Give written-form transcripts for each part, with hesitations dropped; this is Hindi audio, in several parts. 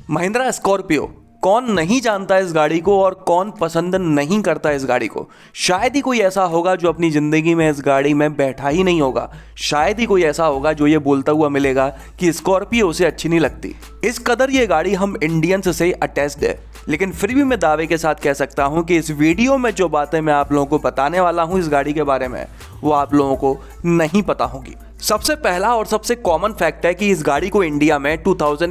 महिंद्रा स्कॉर्पियो, कौन नहीं जानता इस गाड़ी को और कौन पसंद नहीं करता इस गाड़ी को। शायद ही कोई ऐसा होगा जो अपनी ज़िंदगी में इस गाड़ी में बैठा ही नहीं होगा। शायद ही कोई ऐसा होगा जो ये बोलता हुआ मिलेगा कि स्कॉर्पियो उसे अच्छी नहीं लगती। इस कदर ये गाड़ी हम इंडियंस से अटैच्ड है। लेकिन फिर भी मैं दावे के साथ कह सकता हूँ कि इस वीडियो में जो बातें मैं आप लोगों को बताने वाला हूँ इस गाड़ी के बारे में, वो आप लोगों को नहीं पता होगी। सबसे पहला और सबसे कॉमन फैक्ट है कि इस गाड़ी को इंडिया में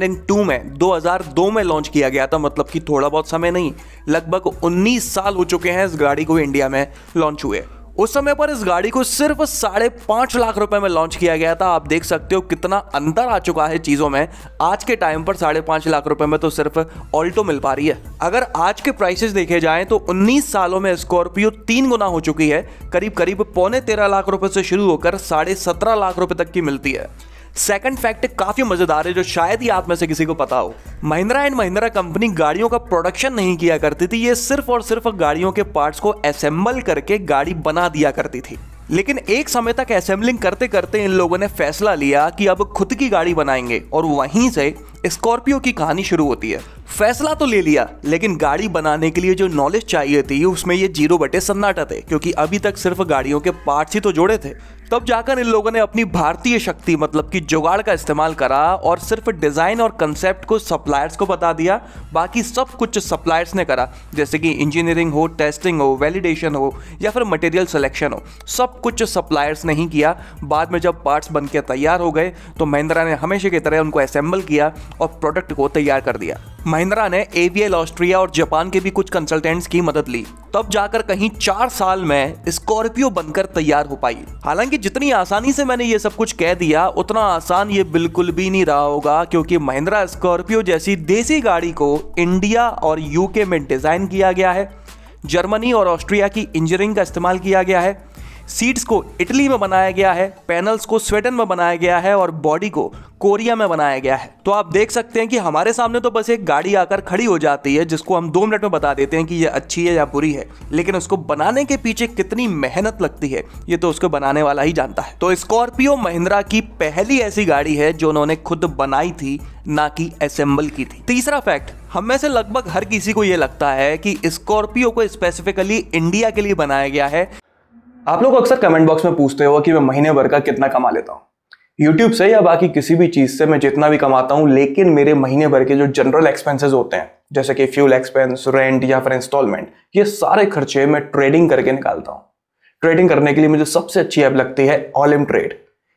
2002 में लॉन्च किया गया था। मतलब कि थोड़ा बहुत समय नहीं, लगभग 19 साल हो चुके हैं इस गाड़ी को इंडिया में लॉन्च हुए। उस समय पर इस गाड़ी को सिर्फ 5.5 लाख रुपए में लॉन्च किया गया था। आप देख सकते हो कितना अंतर आ चुका है चीज़ों में। आज के टाइम पर 5.5 लाख रुपए में तो सिर्फ ऑल्टो मिल पा रही है। अगर आज के प्राइसेस देखे जाएं तो 19 सालों में स्कॉर्पियो 3 गुना हो चुकी है। करीब करीब 13.25 लाख रुपए से शुरू होकर 17.5 लाख रुपए तक की मिलती है। सेकंड फैक्ट काफी मजेदार है जो शायद ही आप में से किसी को पता हो। महिंद्रा एंड महिंद्रा कंपनी गाड़ियों का प्रोडक्शन नहीं किया करती थी। ये सिर्फ और सिर्फ गाड़ियों के पार्ट्स को असेंबल करके गाड़ी बना दिया करती थी। लेकिन एक समय तक असेंबलिंग करते करते इन लोगों ने फैसला लिया कि अब खुद की गाड़ी बनाएंगे और वहीं से स्कॉर्पियो की कहानी शुरू होती है। फैसला तो ले लिया, लेकिन गाड़ी बनाने के लिए जो नॉलेज चाहिए थी उसमें ये 0 बटे सन्नाटा थे, क्योंकि अभी तक सिर्फ गाड़ियों के पार्ट्स ही तो जोड़े थे। तब जाकर इन लोगों ने अपनी भारतीय शक्ति मतलब कि जुगाड़ का इस्तेमाल करा और सिर्फ डिजाइन और कंसेप्ट को सप्लायर्स को बता दिया। बाकी सब कुछ सप्लायर्स ने करा, जैसे कि इंजीनियरिंग हो, टेस्टिंग हो, वैलिडेशन हो या फिर मटेरियल सिलेक्शन हो, सब कुछ सप्लायर्स ने ही किया। बाद में जब पार्ट्स बन के तैयार हो गए तो महिंद्रा ने हमेशा की तरह उनको असेंबल किया और प्रोडक्ट को तैयार कर दिया। महिंद्रा ने एवीएल, ऑस्ट्रिया और जापान के भी कुछ कंसल्टेंट्स की मदद ली। तब जाकर कहीं 4 साल में स्कॉर्पियो बनकर तैयार हो पाई। हालांकि जितनी आसानी से मैंने ये सब कुछ कह दिया उतना आसान ये बिल्कुल भी नहीं रहा होगा, क्योंकि महिंद्रा स्कॉर्पियो जैसी देसी गाड़ी को इंडिया और यूके में डिजाइन किया गया है। जर्मनी और ऑस्ट्रिया की इंजीनियरिंग का इस्तेमाल किया गया है। सीट्स को इटली में बनाया गया है, पैनल्स को स्वीडन में बनाया गया है और बॉडी को कोरिया में बनाया गया है। तो आप देख सकते हैं कि हमारे सामने तो बस एक गाड़ी आकर खड़ी हो जाती है जिसको हम 2 मिनट में बता देते हैं कि ये अच्छी है या बुरी है, लेकिन उसको बनाने के पीछे कितनी मेहनत लगती है ये तो उसको बनाने वाला ही जानता है। तो स्कॉर्पियो महिंद्रा की पहली ऐसी गाड़ी है जो उन्होंने खुद बनाई थी, ना कि असेंबल की थी। तीसरा फैक्ट, हम में से लगभग हर किसी को ये लगता है कि स्कॉर्पियो को स्पेसिफिकली इंडिया के लिए बनाया गया है। आप लोग अक्सर कमेंट बॉक्स में पूछते हो कि मैं महीने भर का कितना कमा लेता हूँ यूट्यूब से या बाकी किसी भी चीज से। मैं जितना भी कमाता हूँ, लेकिन मेरे महीने भर के जो जनरल एक्सपेंसेस होते हैं जैसे कि फ्यूल एक्सपेंस, रेंट या फिर इंस्टॉलमेंट, ये सारे खर्चे मैं ट्रेडिंग करके निकालता हूँ। ट्रेडिंग करने के लिए मुझे सबसे अच्छी ऐप लगती है ऑलिम ट्रेड।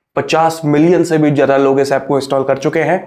50 मिलियन से भी ज्यादा लोग इस ऐप को इंस्टॉल कर चुके हैं।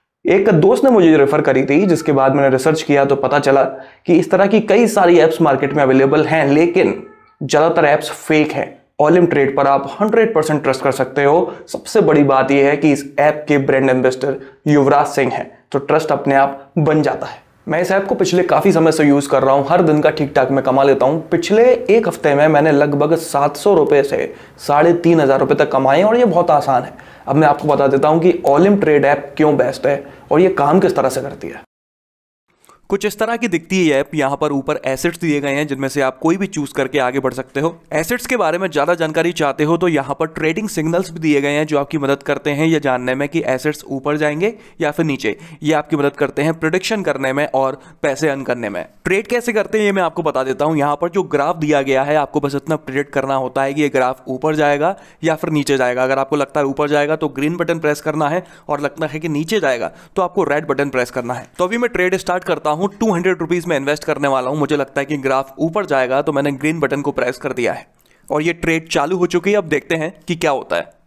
एक दोस्त ने मुझे रेफर करी थी, जिसके बाद मैंने रिसर्च किया तो पता चला कि इस तरह की कई सारी एप्स मार्केट में अवेलेबल हैं, लेकिन ज्यादातर एप्स फेक हैं। ऑलिम ट्रेड पर आप 100% ट्रस्ट कर सकते हो। सबसे बड़ी बात यह है कि इस ऐप के ब्रांड एम्बेसडर युवराज सिंह हैं, तो ट्रस्ट अपने आप बन जाता है। मैं इस ऐप को पिछले काफी समय से यूज कर रहा हूं। हर दिन का ठीक ठाक मैं कमा लेता हूं। पिछले एक हफ्ते में मैंने लगभग 700 रुपए से 3,500 रुपए तक कमाए और ये बहुत आसान है। अब मैं आपको बता देता हूं कि ऑलिम ट्रेड ऐप क्यों बेस्ट है और ये काम किस तरह से करती है। कुछ इस तरह की दिखती है ऐप। यहाँ पर ऊपर एसेट्स दिए गए हैं जिनमें से आप कोई भी चूज करके आगे बढ़ सकते हो। एसेट्स के बारे में ज्यादा जानकारी चाहते हो तो यहाँ पर ट्रेडिंग सिग्नल्स भी दिए गए हैं जो आपकी मदद करते हैं ये जानने में कि एसेट्स ऊपर जाएंगे या फिर नीचे। ये आपकी मदद करते हैं प्रेडिक्शन करने में और पैसे अर्न करने में। ट्रेड कैसे करते हैं ये मैं आपको बता देता हूँ। यहाँ पर जो ग्राफ दिया गया है आपको बस इतना प्रेडिक्ट करना होता है कि ये ग्राफ ऊपर जाएगा या फिर नीचे जाएगा। अगर आपको लगता है ऊपर जाएगा तो ग्रीन बटन प्रेस करना है और लगता है कि नीचे जाएगा तो आपको रेड बटन प्रेस करना है। तो अभी मैं ट्रेड स्टार्ट करता हूँ। 200 रुपीज में इन्वेस्ट करने वाला हूं। मुझे लगता है कि ग्राफ ऊपर जाएगा तो मैंने ग्रीन बटन को प्रेस कर दिया है और ये ट्रेड चालू हो चुकी है। अब देखते हैं कि क्या होता है।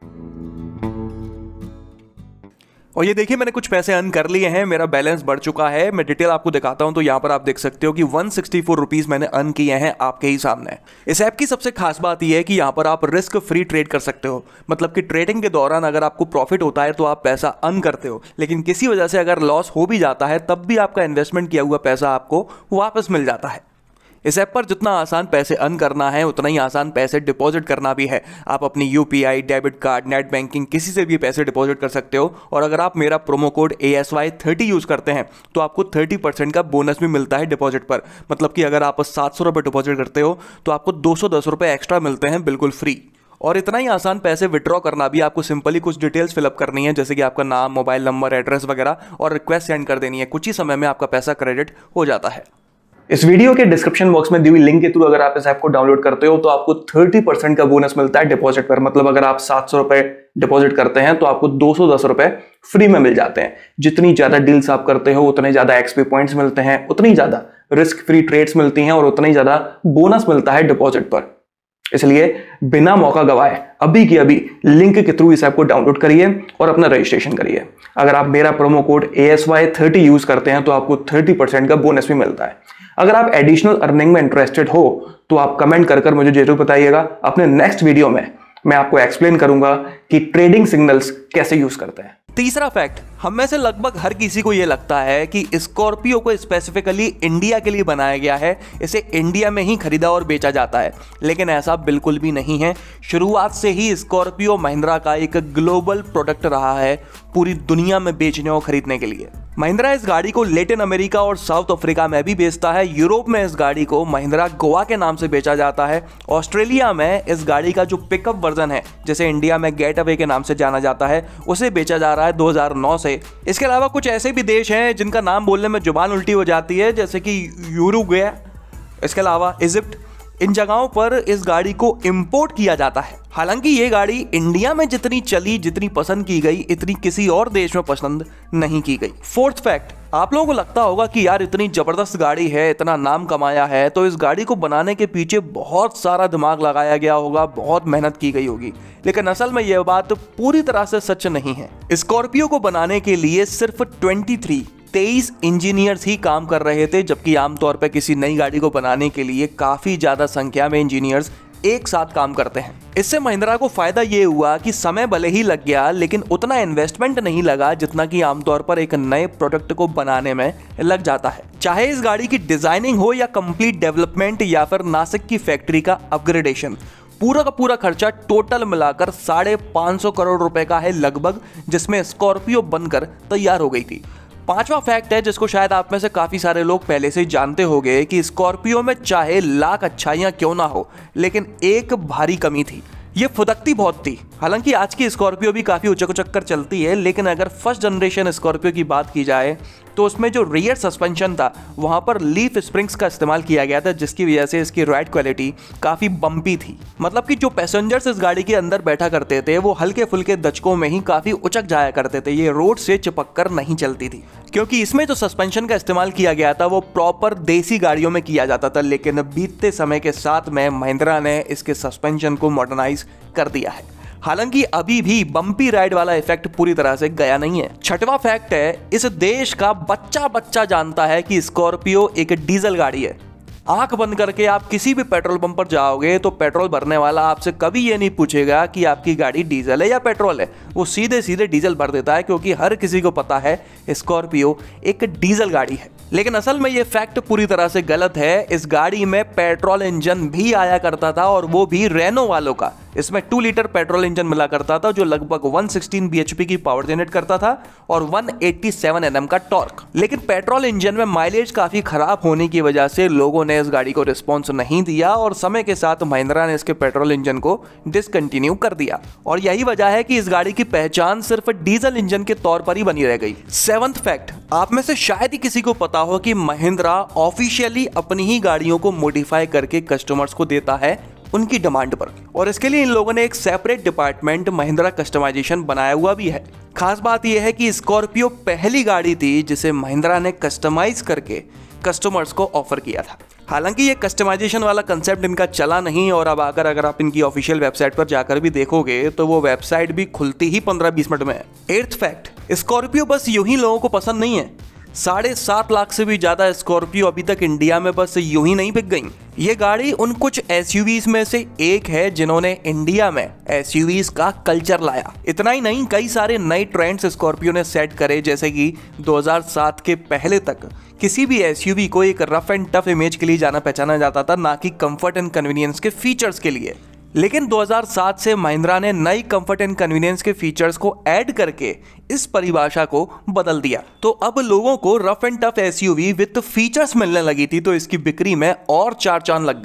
और ये देखिए मैंने कुछ पैसे अर्न कर लिए हैं, मेरा बैलेंस बढ़ चुका है। मैं डिटेल आपको दिखाता हूं तो यहां पर आप देख सकते हो कि 164 रुपीज मैंने अर्न किए हैं आपके ही सामने। इस ऐप की सबसे खास बात यह है कि यहां पर आप रिस्क फ्री ट्रेड कर सकते हो। मतलब कि ट्रेडिंग के दौरान अगर आपको प्रॉफिट होता है तो आप पैसा अर्न करते हो, लेकिन किसी वजह से अगर लॉस हो भी जाता है तब भी आपका इन्वेस्टमेंट किया हुआ पैसा आपको वापस मिल जाता है। इस ऐप पर जितना आसान पैसे अर्न करना है उतना ही आसान पैसे डिपॉजिट करना भी है। आप अपनी UPI, debit card, net banking किसी से भी पैसे डिपॉजिट कर सकते हो। और अगर आप मेरा प्रोमो कोड ASY30 यूज करते हैं तो आपको 30% का बोनस भी मिलता है डिपॉजिट पर। मतलब कि अगर आप 700 रुपये डिपॉजिट करते हो तो आपको 210 रुपये एक्स्ट्रा मिलते हैं बिल्कुल फ्री। और इतना ही आसान पैसे विड्रॉ करना भी। आपको सिंपली कुछ डिटेल्स फिलअप करनी है, जैसे कि आपका नाम, मोबाइल नंबर, एड्रेस वगैरह, और रिक्वेस्ट सेंड कर देनी है। कुछ ही समय में आपका पैसा क्रेडिट हो जाता है। इस वीडियो के डिस्क्रिप्शन बॉक्स में दी हुई लिंक के थ्रू अगर आप इस ऐप को डाउनलोड करते हो तो आपको 30% का बोनस मिलता है डिपॉजिट पर। मतलब अगर आप 700 रुपए डिपॉजिट करते हैं तो आपको 210 रुपए फ्री में मिल जाते हैं। जितनी ज्यादा डील्स आप करते हो उतने ज्यादा एक्सपी पॉइंट्स मिलते हैं, उतनी ज्यादा रिस्क फ्री ट्रेड्स मिलती हैं और उतना ही ज्यादा बोनस मिलता है डिपॉजिट पर। इसलिए बिना मौका गवाए अभी की अभी लिंक के थ्रू इस ऐप को डाउनलोड करिए और अपना रजिस्ट्रेशन करिए। अगर आप मेरा प्रोमो कोड ASY30 यूज करते हैं तो आपको 30% का बोनस भी मिलता है। अगर आप एडिशनल अर्निंग में इंटरेस्टेड हो तो आप कमेंट कर मुझे जरूर बताइएगा। अपने नेक्स्ट वीडियो में मैं आपको एक्सप्लेन करूंगा कि ट्रेडिंग सिग्नल्स कैसे यूज करते हैं। तीसरा फैक्ट, हम में से लगभग हर किसी को यह लगता है कि स्कॉर्पियो को स्पेसिफिकली इंडिया के लिए बनाया गया है, इसे इंडिया में ही खरीदा और बेचा जाता है। लेकिन ऐसा बिल्कुल भी नहीं है। शुरुआत से ही स्कॉर्पियो महिंद्रा का एक ग्लोबल प्रोडक्ट रहा है, पूरी दुनिया में बेचने और खरीदने के लिए। महिंद्रा इस गाड़ी को लैटिन अमेरिका और साउथ अफ्रीका में भी बेचता है। यूरोप में इस गाड़ी को महिंद्रा गोवा के नाम से बेचा जाता है। ऑस्ट्रेलिया में इस गाड़ी का जो पिकअप वर्जन है, जिसे इंडिया में गेट अवे के नाम से जाना जाता है, उसे बेचा जा रहा है 2009 से। इसके अलावा कुछ ऐसे भी देश हैं जिनका नाम बोलने में जुबान उल्टी हो जाती है, जैसे कि यूरुग्वे, इसके अलावा इजिप्ट। इन जगहों पर इस गाड़ी को इंपोर्ट किया जाता है। हालांकि ये गाड़ी इंडिया में जितनी चली, जितनी पसंद की गई, इतनी किसी और देश में पसंद नहीं की गई। फोर्थ फैक्ट, आप लोगों को लगता होगा कि यार इतनी जबरदस्त गाड़ी है, इतना नाम कमाया है, तो इस गाड़ी को बनाने के पीछे बहुत सारा दिमाग लगाया गया होगा, बहुत मेहनत की गई होगी। लेकिन असल में यह बात पूरी तरह से सच नहीं है। स्कॉर्पियो को बनाने के लिए सिर्फ 23 इंजीनियर्स ही काम कर रहे थे, जबकि आमतौर पर किसी नई गाड़ी को बनाने के लिए काफी ज्यादा संख्या में इंजीनियर्स एक साथ काम करते हैं। इससे महिंद्रा को फायदा ये हुआ कि समय भले ही लग गया, लेकिन उतना इन्वेस्टमेंट नहीं लगा जितना कि आमतौर पर एक नए प्रोडक्ट को बनाने में लग जाता है। चाहे इस गाड़ी की डिजाइनिंग हो या कंप्लीट डेवलपमेंट या फिर नासिक की फैक्ट्री का अपग्रेडेशन, पूरा का पूरा खर्चा टोटल मिलाकर 550 करोड़ रुपए का है लगभग, जिसमें स्कॉर्पियो बनकर तैयार हो गई थी। पांचवा फैक्ट है जिसको शायद आप में से काफी सारे लोग पहले से जानते होंगे कि स्कॉर्पियो में चाहे लाख अच्छाइयां क्यों ना हो, लेकिन एक भारी कमी थी, ये फुदकती बहुत थी। हालांकि आज की स्कॉर्पियो भी काफी उचक उचक कर चलती है, लेकिन अगर फर्स्ट जनरेशन स्कॉर्पियो की बात की जाए तो उसमें जो रियर सस्पेंशन था वहां पर लीफ स्प्रिंग्स का इस्तेमाल किया गया था, जिसकी वजह से इसकी राइड क्वालिटी काफी बम्पी थी। मतलब कि जो पैसेंजर्स इस गाड़ी के अंदर बैठा करते थे वो हल्के फुल्के दचकों में ही काफी उचक जाया करते थे, ये रोड से चिपक कर नहीं चलती थी। क्योंकि इसमें जो सस्पेंशन का इस्तेमाल किया गया था वो प्रॉपर देसी गाड़ियों में किया जाता था, लेकिन बीतते समय के साथ में महिंद्रा ने इसके सस्पेंशन को मॉडर्नाइज कर दिया है। हालांकि अभी भी बम्पी राइड वाला इफेक्ट पूरी तरह से गया नहीं है। छठवां फैक्ट है, इस देश का बच्चा जानता है कि स्कॉर्पियो एक डीजल गाड़ी है। आंख बंद करके आप किसी भी पेट्रोल पंप पर जाओगे तो पेट्रोल भरने वाला आपसे कभी ये नहीं पूछेगा कि आपकी गाड़ी डीजल है या पेट्रोल है, वो सीधे सीधे डीजल भर देता है, क्योंकि हर किसी को पता है स्कॉर्पियो एक डीजल गाड़ी है। लेकिन असल में ये फैक्ट पूरी तरह से गलत है। इस गाड़ी में पेट्रोल इंजन भी आया करता था, और वो भी रेनो वालों का। इसमें 2 लीटर पेट्रोल इंजन मिला करता था जो लगभग 116 bhp की पावर जनरेट करता था और 187 Nm का टॉर्क। लेकिन पेट्रोल इंजन में माइलेज काफी खराब होने की वजह से लोगों ने इस गाड़ी को रिस्पॉन्स नहीं दिया, और समय के साथ महिंद्रा ने इसके पेट्रोल इंजन को डिसकंटिन्यू कर दिया। और यही वजह है कि इस गाड़ी की पहचान सिर्फ डीजल इंजन के तौर पर ही बनी रह गई। 7th फैक्ट, आप में से शायद ही किसी को पता हो कि महिंद्रा ऑफिशियली अपनी ही गाड़ियों को मॉडिफाई करके कस्टमर्स को देता है उनकी डिमांड पर, और इसके लिए इन लोगों ने एक सेपरेट डिपार्टमेंट महिंद्रा कस्टमाइजेशन बनाया हुआ भी है। खास बात यह है कि स्कॉर्पियो पहली गाड़ी थी जिसे महिंद्रा ने कस्टमाइज करके कस्टमर्स को ऑफर किया था। हालांकि ये कस्टमाइजेशन वाला कंसेप्ट इनका चला नहीं, और अब अगर आप इनकी ऑफिशियल वेबसाइट पर जाकर भी देखोगे तो वो वेबसाइट भी खुलती ही 15-20 मिनट में है। 8th फैक्ट, स्कॉर्पियो बस यूं ही लोगों को पसंद नहीं है। 7.5 लाख से भी ज्यादा स्कॉर्पियो अभी तक इंडिया में बस यूं ही नहीं बिक गई। ये गाड़ी उन कुछ एसयूवीज में से एक है जिन्होंने इंडिया में एसयूवीज का कल्चर लाया। इतना ही नहीं, कई सारे नए ट्रेंड्स स्कॉर्पियो ने सेट करे, जैसे कि 2007 के पहले तक किसी भी एसयूवी को एक रफ एंड टफ इमेज के लिए जाना पहचाना जाता था, ना कि कंफर्ट एंड कन्वीनियंस के फीचर्स के लिए। लेकिन 2007 से महिंद्रा ने नई कंफर्ट एंड कन्वीनियंस के फीचर्स को ऐड करके इस परिभाषा को बदल दिया। तो अब लोगों को rough and tough SUV with features मिलने लगी थी, तो इसकी बिक्री में और 4 चांद लग गए।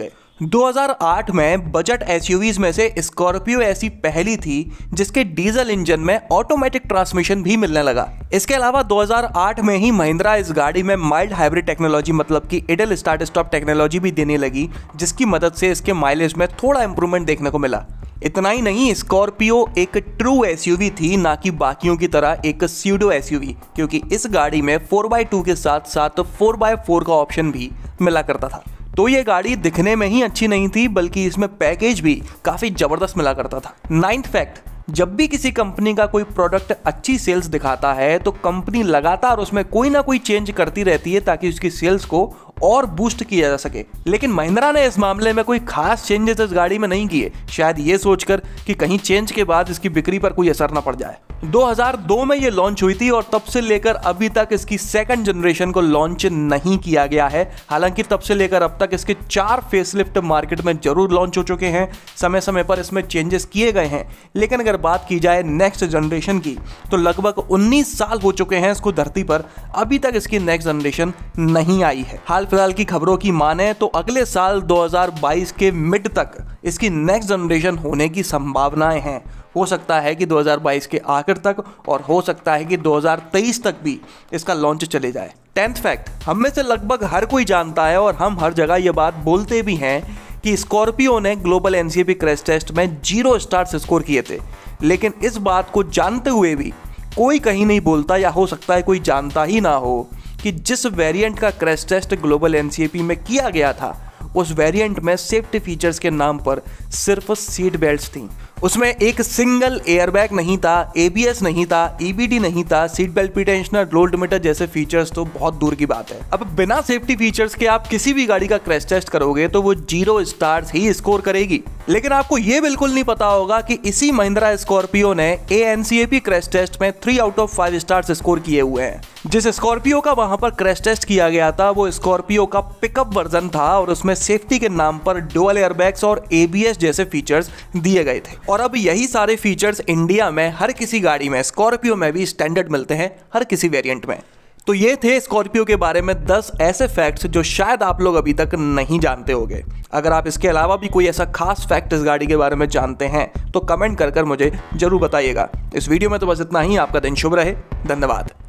2008 में बजट एसयूवीज में से स्कॉर्पियो ऐसी पहली थी जिसके डीजल इंजन में ऑटोमेटिक ट्रांसमिशन भी मिलने लगा। इसके अलावा 2008 में ही महिंद्रा इस गाड़ी में माइल्ड हाइब्रिड टेक्नोलॉजी मतलब कि इडल स्टार्ट स्टॉप टेक्नोलॉजी भी देने लगी, जिसकी मदद से इसके माइलेज में थोड़ा इंप्रूवमेंट देखने को मिला। इतना ही नहीं, स्कॉर्पियो एक ट्रू एसयूवी थी, ना कि बाकियों की तरह एक स्यूडो एसयूवी, क्योंकि इस गाड़ी में 4x2 के साथ साथ 4x4 का ऑप्शन भी मिला करता था। तो ये गाड़ी दिखने में ही अच्छी नहीं थी, बल्कि इसमें पैकेज भी काफ़ी ज़बरदस्त मिला करता था। 9th फैक्ट, जब भी किसी कंपनी का कोई प्रोडक्ट अच्छी सेल्स दिखाता है तो कंपनी लगातार उसमें कोई ना कोई चेंज करती रहती है ताकि उसकी सेल्स को और बूस्ट किया जा सके। लेकिन महिंद्रा ने इस मामले में कोई खास चेंजेस इस गाड़ी में नहीं किए, शायद ये सोचकर कि कहीं चेंज के बाद इसकी बिक्री पर कोई असर ना पड़ जाए। 2002 में ये लॉन्च हुई थी और तब से लेकर अभी तक इसकी सेकंड जनरेशन को लॉन्च नहीं किया गया है। हालांकि तब से लेकर अब तक इसके 4 फेसलिफ्ट मार्केट में जरूर लॉन्च हो चुके हैं, समय समय पर इसमें चेंजेस किए गए हैं। लेकिन अगर बात की जाए नेक्स्ट जनरेशन की तो लगभग 19 साल हो चुके हैं इसको धरती पर, अभी तक इसकी नेक्स्ट जनरेशन नहीं आई है। हाल फिलहाल की खबरों की माने तो अगले साल 2022 के मिड तक इसकी नेक्स्ट जनरेशन होने की संभावनाएं हैं। हो सकता है कि 2022 के आखिर तक और हो सकता है कि 2023 तक भी इसका लॉन्च चले जाए। 10th फैक्ट, हम में से लगभग हर कोई जानता है और हम हर जगह ये बात बोलते भी हैं कि स्कॉर्पियो ने ग्लोबल एनसीएपी क्रैश टेस्ट में 0 स्टार्स स्कोर किए थे। लेकिन इस बात को जानते हुए भी कोई कहीं नहीं बोलता, या हो सकता है कोई जानता ही ना हो कि जिस वेरिएंट का क्रैश टेस्ट ग्लोबल एनसीएपी में किया गया था उस वेरिएंट में सेफ्टी फीचर्स के नाम पर सिर्फ सीट बेल्ट्स थी। उसमें एक सिंगल एयरबैग नहीं था, एबीएस नहीं था, ईबीडी नहीं था, seat belt pretensioner, roll limiter जैसे फीचर्स तो बहुत दूर की बात है। अब बिना सेफ्टी फीचर्स के आप किसी भी गाड़ी का क्रैश टेस्ट करोगे तो वो 0 स्टार्स ही स्कोर करेगी। लेकिन आपको ये बिल्कुल नहीं पता होगा कि इसी महिंद्रा स्कॉर्पियो ने एएनसीएपी क्रैश टेस्ट में 3 आउट ऑफ 5 स्टार्स स्कोर किए हुए हैं। जिस स्कॉर्पियो का वहां पर क्रैश टेस्ट किया गया था वो स्कॉर्पियो का पिकअप वर्जन था और उसमें सेफ्टी के नाम पर डुअल एयरबैग्स और एबीएस जैसे फीचर्स दिए गए थे। और अब यही सारे फीचर्स इंडिया में हर किसी गाड़ी में, स्कॉर्पियो में भी स्टैंडर्ड मिलते हैं हर किसी वेरिएंट में। तो ये थे स्कॉर्पियो के बारे में 10 ऐसे फैक्ट्स जो शायद आप लोग अभी तक नहीं जानते होंगे। अगर आप इसके अलावा भी कोई ऐसा खास फैक्ट इस गाड़ी के बारे में जानते हैं तो कमेंट कर मुझे जरूर बताइएगा। इस वीडियो में तो बस इतना ही। आपका दिन शुभ रहे। धन्यवाद।